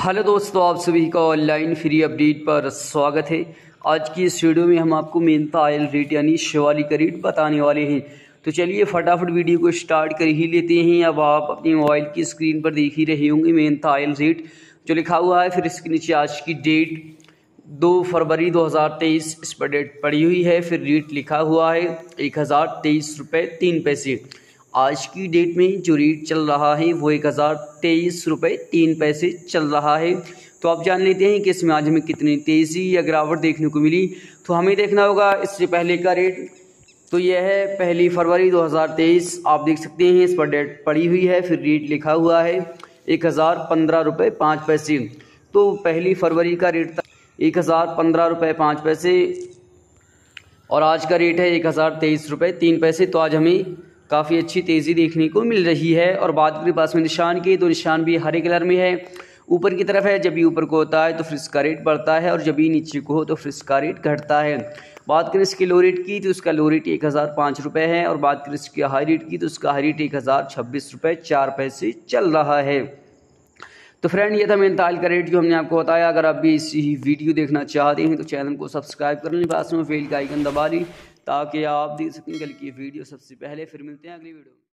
Hello दोस्तों, आप सभी का ऑनलाइन फ्री अपडेट पर स्वागत है। आज की इस वीडियो में हम आपको मेनता ऑयल रेट यानी शिवालिक का रेट बताने वाले हैं। तो चलिए फटाफट वीडियो को स्टार्ट कर ही लेते हैं। अब आप अपनी मोबाइल की स्क्रीन पर देख ही रहे होंगे मेनता ऑयल रेट जो लिखा हुआ है, फिर इसके नीचे आज की डेट 2 फरवरी 2023 इस पर डेट पड़ी हुई है। फिर रेट लिखा हुआ है 1023 रुपये 3 पैसे। आज की डेट में जो रेट चल रहा है वो 1023 रुपये 3 पैसे चल रहा है। तो आप जान लेते हैं कि इसमें आज हमें कितनी तेज़ी या गिरावट देखने को मिली। तो हमें देखना होगा इससे पहले का रेट। तो यह है 1 फरवरी 2023, आप देख सकते हैं इस पर डेट पड़ी हुई है। फिर रेट लिखा हुआ है 1015 रुपये 5 पैसे। तो 1 फरवरी का रेट था 1015 रुपये 5 पैसे और आज का रेट है 1023 रुपये 3 पैसे। तो आज हमें काफ़ी अच्छी तेज़ी देखने को मिल रही है। और बात करें पास में निशान की, तो निशान भी हरे कलर में है, ऊपर की तरफ है। जब भी ऊपर को होता है तो फिर इसका रेट बढ़ता है और जब भी नीचे को हो तो फिर इसका रेट घटता है। बात करें इसके लो रेट की तो इसका लो रेट 1005 रुपये है। और बात करें इसके हाई रेट की तो इसका हाई रेट 1026 रुपये 4 पैसे चल रहा है। तो फ्रेंड, ये था मेनता ऑयल का रेट जो हमने आपको बताया। अगर आप भी इसी वीडियो देखना चाहते हैं तो चैनल को सब्सक्राइब कर लें, पास में बेल का आइकन दबा लें ताकि आप देख सकें कल की वीडियो सबसे पहले। फिर मिलते हैं अगली वीडियो।